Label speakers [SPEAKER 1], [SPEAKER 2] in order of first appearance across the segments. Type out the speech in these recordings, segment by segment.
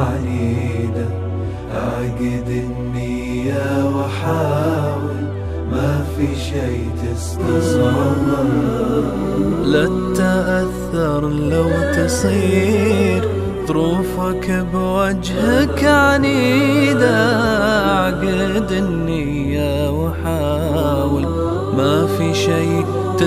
[SPEAKER 1] عنيدة. أعقد النية وحاول، ما في شي تستصعبه.
[SPEAKER 2] لا تتأثر لو تصير ظروفك بوجهك عنيدة. عقد النية وحاول، ما في شي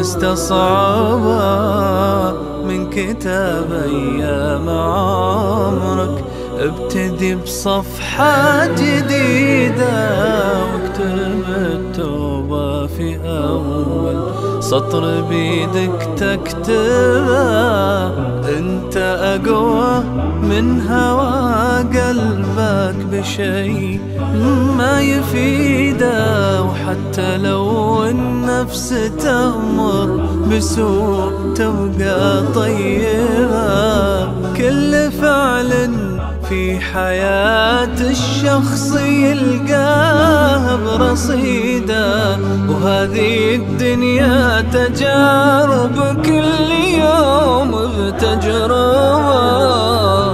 [SPEAKER 2] تستصعبه. من كتاب أيام عمرك ابتدي بصفحة جديدة، واكتب التوبة في أول سطر بيدك تكتبه. انت أقوى من هوى قلبك بشي ما يفيده. وحتى لو النفس تأمر بسوء تبقى طيبة. كل فعل في حياة الشخص يلقاه برصيده. وهذه الدنيا تجارب، كل يوم بتجربة.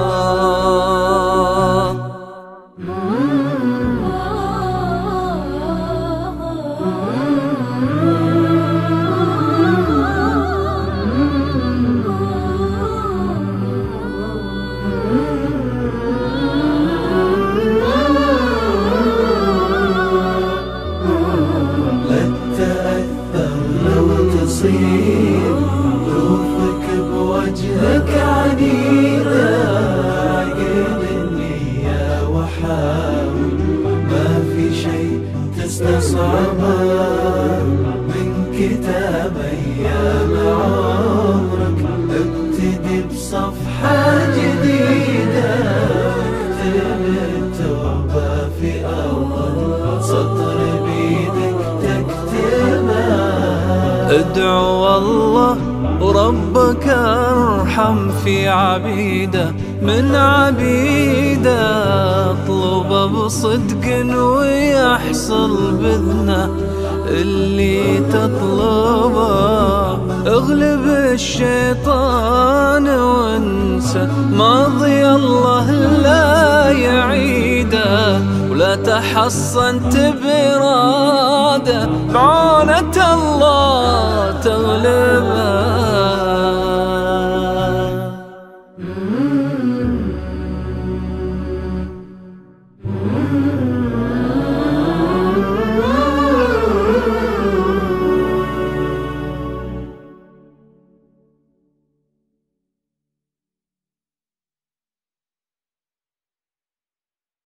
[SPEAKER 1] ظروفك بوجهك عنيدة. عقد النية وحاول، ما في شي تستصعبه. من كتاب أيام عمرك ابتدي بصفحة جديدة. اكتب التوبة في أول سطر بيدك تكتبه.
[SPEAKER 2] ادعو والله وربك ارحم في عبيده من عبيده. اطلبه بصدق ويحصل بإذنه اللي تطلبه. اغلب الشيطان وانسى ماضي الله لا يعيده. ولا تحصنت برادة بعونة الله